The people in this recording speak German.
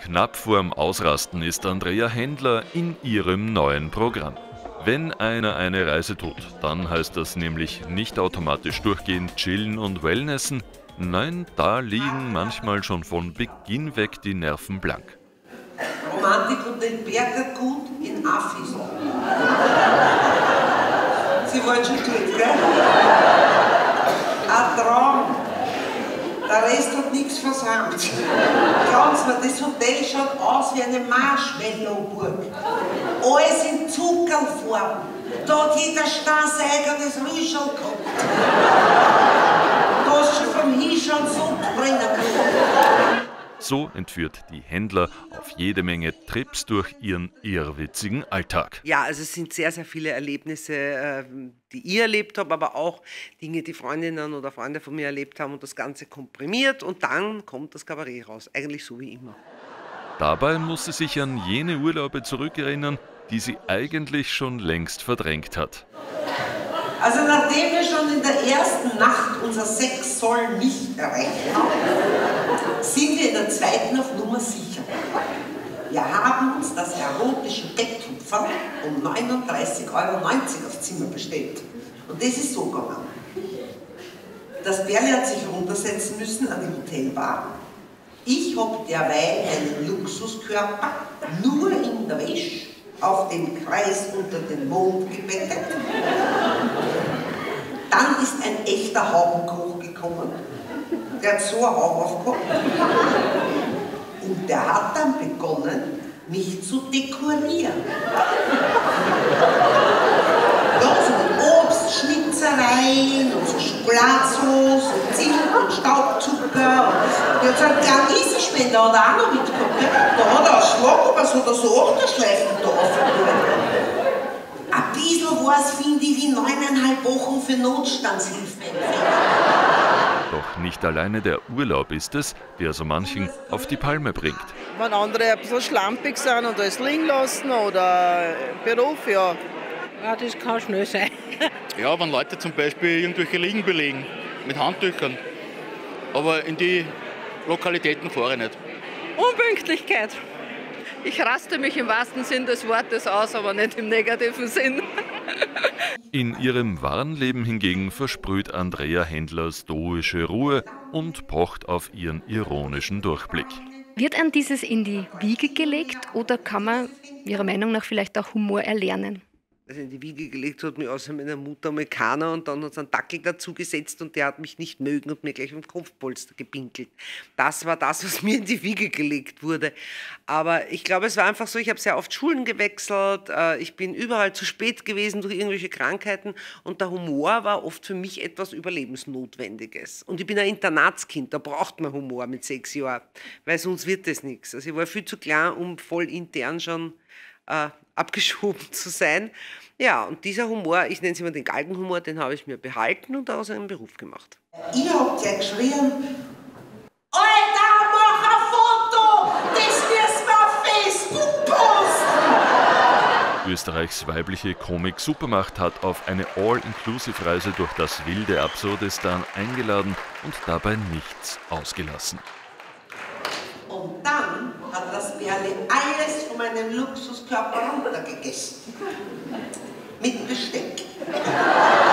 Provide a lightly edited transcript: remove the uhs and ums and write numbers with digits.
Knapp vorm Ausrasten ist Andrea Händler in ihrem neuen Programm. Wenn einer eine Reise tut, dann heißt das nämlich nicht automatisch durchgehend chillen und wellnessen. Nein, da liegen manchmal schon von Beginn weg die Nerven blank. Romantik und den Bergergut in Affis. Sie wollen schon gut, gell? Ein Traum. Der Rest hat nichts versammelt. Glauben Sie mir, das Hotel schaut aus wie eine Marshmallow-Burg. Alles in Zuckerfarben. Da hat jeder Stein sein eigenes Rüschel gehabt. Da hast du schon vom Hinschauen so brennen können. So entführt die Händler auf jede Menge Trips durch ihren irrwitzigen Alltag. Ja, also es sind sehr, sehr viele Erlebnisse, die ich erlebt habe, aber auch Dinge, die Freundinnen oder Freunde von mir erlebt haben und das Ganze komprimiert und dann kommt das Kabarett raus. Eigentlich so wie immer. Dabei muss sie sich an jene Urlaube zurückerinnern, die sie eigentlich schon längst verdrängt hat. Also nachdem wir schon in der ersten Nacht unser 6 Soll nicht erreicht haben, sind wir in der zweiten auf Nummer sicher. Wir haben uns das erotische Betttupferl um 39,90 € aufs Zimmer bestellt. Und das ist so gegangen. Das Bärli hat sich runtersetzen müssen an die Hotelbar. Ich habe derweil einen Luxuskörper nur in der Wäsche auf dem Kreis unter den Mond gebettet. Dann ist ein echter Haubenkoch gekommen. Der hat so einen Hauben aufgehabt. Und der hat dann begonnen, mich zu dekorieren. Ja, so mit Obstschnitzereien und so Schokoladensauce und Zimt und Staubzucker. Der hat so einen kleinen Riesenspender hat er auch noch mitgehabt. Ne? Da hat er einen Schlag, aber so oder so Achterschleifen da aufgeholt. Ein bisschen was finde ich wie 9,5 Wochen für Notstandshilfe. Doch nicht alleine der Urlaub ist es, der so manchen auf die Palme bringt. Wenn andere ein bisschen schlampig sind und alles liegen lassen oder Beruf, ja. Ja, das kann schnell sein. Ja, wenn Leute zum Beispiel irgendwelche Liegen belegen mit Handtüchern. Aber in die Lokalitäten fahre ich nicht. Unpünktlichkeit. Ich raste mich im wahrsten Sinn des Wortes aus, aber nicht im negativen Sinn. In ihrem wahren Leben hingegen versprüht Andrea Händler stoische Ruhe und pocht auf ihren ironischen Durchblick. Wird einem dieses in die Wiege gelegt oder kann man Ihrer Meinung nach vielleicht auch Humor erlernen? Also in die Wiege gelegt hat mich außer meiner Mutter Amerikaner und dann hat es einen Dackel dazu gesetzt und der hat mich nicht mögen und mir gleich im Kopfpolster gepinkelt. Das war das, was mir in die Wiege gelegt wurde. Aber ich glaube, es war einfach so, ich habe sehr oft Schulen gewechselt, ich bin überall zu spät gewesen durch irgendwelche Krankheiten und der Humor war oft für mich etwas Überlebensnotwendiges. Und ich bin ein Internatskind, da braucht man Humor mit 6 Jahren, weil sonst wird das nichts. Also ich war viel zu klein, um voll intern schon abgeschoben zu sein. Ja, und dieser Humor, ich nenne es immer den Galgenhumor, den habe ich mir behalten und daraus einen Beruf gemacht. Ihr habt ja geschrien, Alter, mach ein Foto, das müssen wir auf Facebook posten. Österreichs weibliche Komik-Supermacht hat auf eine All-Inclusive-Reise durch das wilde Absurdistan eingeladen und dabei nichts ausgelassen. Und dann hat das Bärli alles von meinem Luxuskörper runtergegessen. Mit Besteck.